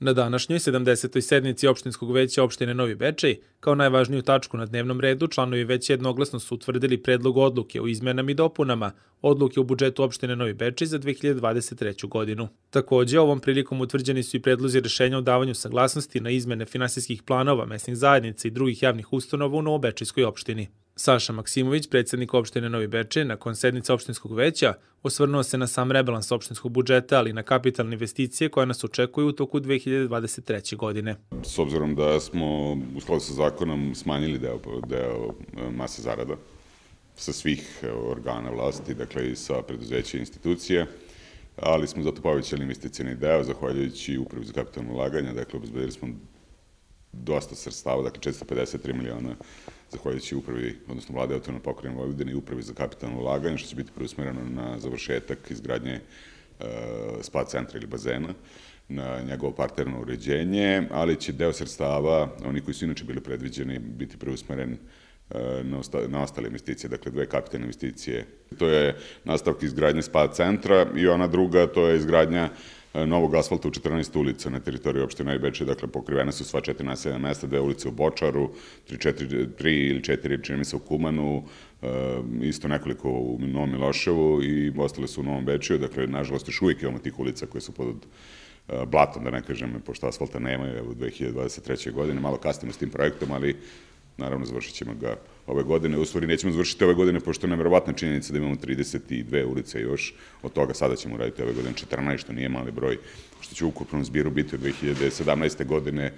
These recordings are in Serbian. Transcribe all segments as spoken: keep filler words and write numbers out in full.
Na današnjoj sedamdesetoj sednici opštinskog veća opštine Novi Bečej, kao najvažniju tačku na dnevnom redu, članovi veća jednoglasno su utvrdili predlog odluke o izmenama i dopunama odluke o budžetu opštine Novi Bečej za dve hiljade dvadeset treću. godinu. Takođe, ovom prilikom utvrđeni su i predlozi rešenja o davanju saglasnosti na izmene finansijskih planova mesnih zajednica i drugih javnih ustanova u Novobečejskoj opštini. Saša Maksimović, predsjednik opštine Novi Bečej, nakon sednice opštinskog veća, osvrnuo se na sam rebalans opštinskog budžeta, ali i na kapitalne investicije koje nas očekuju u toku dve hiljade dvadeset treće. godine. S obzirom da smo u skladu sa zakonom smanjili deo, deo mase zarada sa svih organa vlasti, dakle i sa preduzeća i institucije, ali smo zato povećali investicijni deo, zahvaljujući Upravi za kapitalno ulaganje, dakle obezbedili smo dosta sredstava, dakle četiristo pedeset tri miliona, zahvaljujući upravi, odnosno vlade Autonomne pokrajine Vojvodine i Upravi za kapitalno ulaganje, što će biti preusmereno na završetak izgradnje e, spa centra ili bazena, na njegovo parterno uređenje, ali će deo sredstava, oni koji su inače bili predviđeni, biti preusmeren e, na, osta, na ostale investicije, dakle dve kapitalne investicije. To je nastavak izgradnje spa centra i ona druga, to je izgradnja novog asfalta u četrnaest ulica na teritoriji opštine Novi Bečej, dakle pokrivene su sva četiri naseljena mesta, dve ulice u Bočaru, tri, četiri, tri ili četiri, čini mi se, u Kumanu, isto nekoliko u Novom Miloševu i ostale su u Novom Bečeju, dakle, nažalost, još uvijek imamo tih ulica koje su pod blatom, da ne kažem, pošto asfalta nemaju, evo, u dve hiljade dvadeset treće. godine, malo kasnimo s tim projektom, ali naravno završit ćemo ga ove godine. U stvari nećemo završiti ove godine, pošto je nevjerovatna činjenica da imamo trideset dve ulice još, od toga sada ćemo raditi ove godine četrnaest, što nije mali broj, što će u ukupnom zbiru biti od dve hiljade sedamnaeste. godine,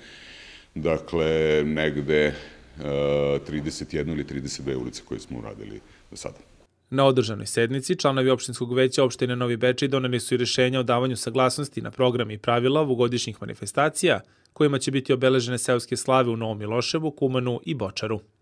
dakle, negde trideset jedna ili trideset dve ulice koje smo uradili do sada. Na održanoj sednici, članovi opštinskog veća opštine Novi Bečej doneli su i rešenja o davanju saglasnosti na program i pravila ovogodišnjih manifestacija, kojima će biti obeležene seoske slave u Novom Miloševu, Kumanu i Bočaru.